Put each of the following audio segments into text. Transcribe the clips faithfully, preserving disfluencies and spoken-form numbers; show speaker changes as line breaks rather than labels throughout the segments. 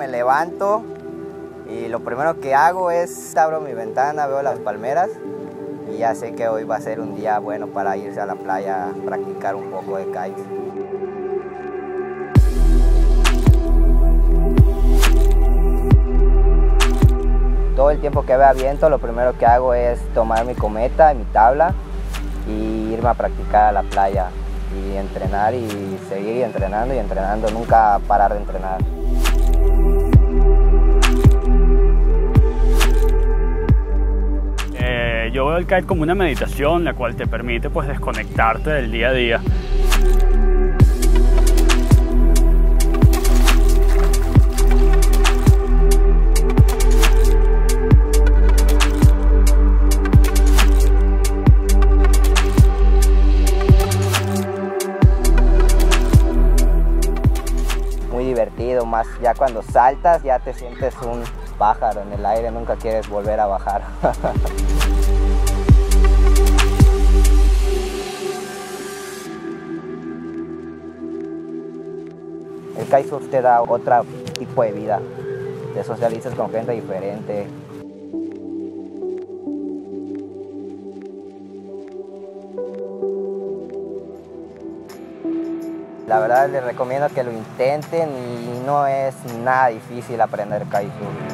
me levanto y lo primero que hago es abro mi ventana, veo las palmeras y ya sé que hoy va a ser un día bueno para irse a la playa a practicar un poco de kite. Todo el tiempo que vea viento, lo primero que hago es tomar mi cometa, mi tabla y irme a practicar a la playa y entrenar y seguir entrenando y entrenando, nunca parar de entrenar.
Eh, yo veo el kite como una meditación, la cual te permite pues desconectarte del día a día.
Divertido, más ya cuando saltas ya te sientes un pájaro en el aire, nunca quieres volver a bajar. El kitesurf te da otro tipo de vida, te socializas con gente diferente. La verdad les recomiendo que lo intenten y no es nada difícil aprender kitesurf.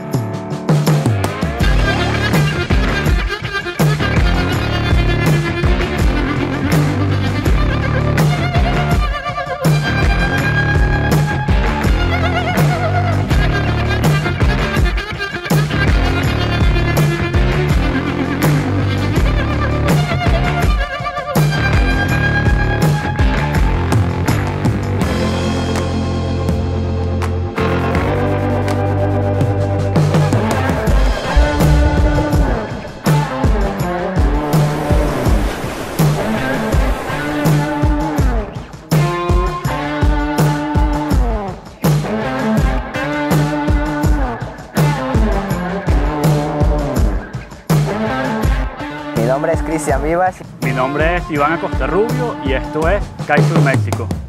Mi nombre es Cristian Vivas.
Mi nombre es Iván Acosta Rubio y esto es Kitesurf México.